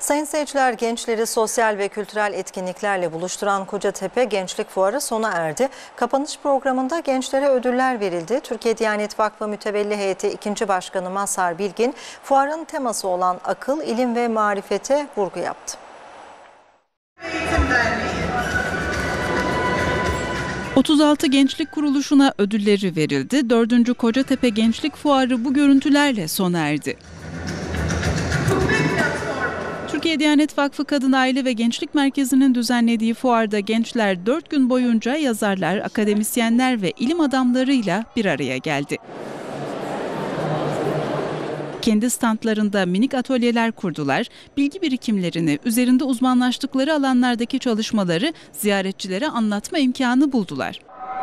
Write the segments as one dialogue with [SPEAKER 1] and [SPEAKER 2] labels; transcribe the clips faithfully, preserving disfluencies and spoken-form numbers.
[SPEAKER 1] Sayın seyirciler, gençleri sosyal ve kültürel etkinliklerle buluşturan Kocatepe Gençlik Fuarı sona erdi. Kapanış programında gençlere ödüller verildi. Türkiye Diyanet Vakfı Mütevelli Heyeti ikinci Başkanı Mazhar Bilgin, fuarın teması olan akıl, ilim ve marifete vurgu yaptı.
[SPEAKER 2] otuz altı gençlik kuruluşuna ödülleri verildi. dördüncü Kocatepe Gençlik Fuarı bu görüntülerle sona erdi. Türkiye Diyanet Vakfı Kadın Aile ve Gençlik Merkezi'nin düzenlediği fuarda gençler dört gün boyunca yazarlar, akademisyenler ve ilim adamlarıyla bir araya geldi. Kendi standlarında minik atölyeler kurdular, bilgi birikimlerini, üzerinde uzmanlaştıkları alanlardaki çalışmaları ziyaretçilere anlatma imkanı buldular.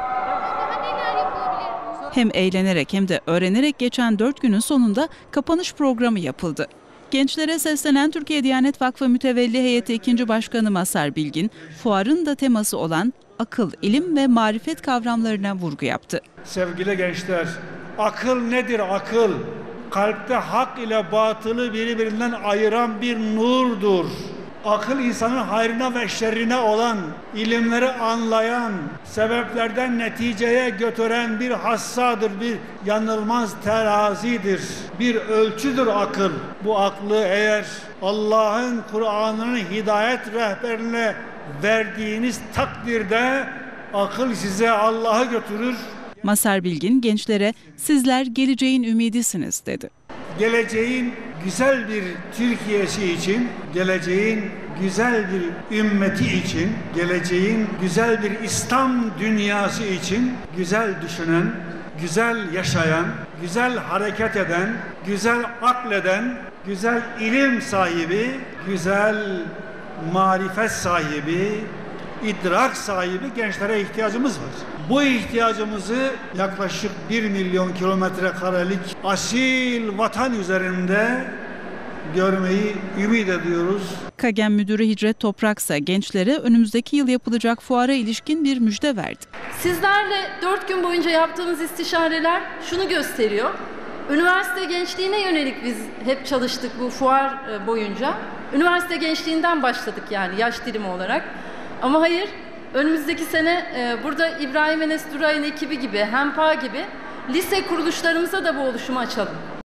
[SPEAKER 2] Hem eğlenerek hem de öğrenerek geçen dört günün sonunda kapanış programı yapıldı. Gençlere seslenen Türkiye Diyanet Vakfı Mütevelli Heyeti ikinci Başkanı Mazhar Bilgin, fuarın da teması olan akıl, ilim ve marifet kavramlarına vurgu yaptı.
[SPEAKER 3] Sevgili gençler, akıl nedir akıl? Kalpte hak ile batılı birbirinden ayıran bir nurdur. Akıl insanın hayrına ve şerrine olan, ilimleri anlayan, sebeplerden neticeye götüren bir hassadır, bir yanılmaz terazidir, bir ölçüdür akıl. Bu aklı eğer Allah'ın Kur'an'ının hidayet rehberine verdiğiniz takdirde akıl size Allah'a götürür.
[SPEAKER 2] Mazhar Bilgin gençlere sizler geleceğin ümidisiniz dedi.
[SPEAKER 3] Geleceğin güzel bir Türkiye'si için, geleceğin güzel bir ümmeti için, geleceğin güzel bir İslam dünyası için güzel düşünen, güzel yaşayan, güzel hareket eden, güzel akleden, güzel ilim sahibi, güzel marifet sahibi, idrak sahibi gençlere ihtiyacımız var. Bu ihtiyacımızı yaklaşık bir milyon kilometre karelik asil vatan üzerinde görmeyi ümit ediyoruz.
[SPEAKER 2] KAGEM Müdürü Hicret Topraksa gençlere önümüzdeki yıl yapılacak fuara ilişkin bir müjde verdi.
[SPEAKER 4] Sizlerle dört gün boyunca yaptığımız istişareler şunu gösteriyor. Üniversite gençliğine yönelik biz hep çalıştık bu fuar boyunca. Üniversite gençliğinden başladık yani yaş dilimi olarak. Ama hayır, önümüzdeki sene e, burada İbrahim Enes Duray'ın ekibi gibi, HEMPA gibi lise kuruluşlarımıza da bu oluşumu açalım.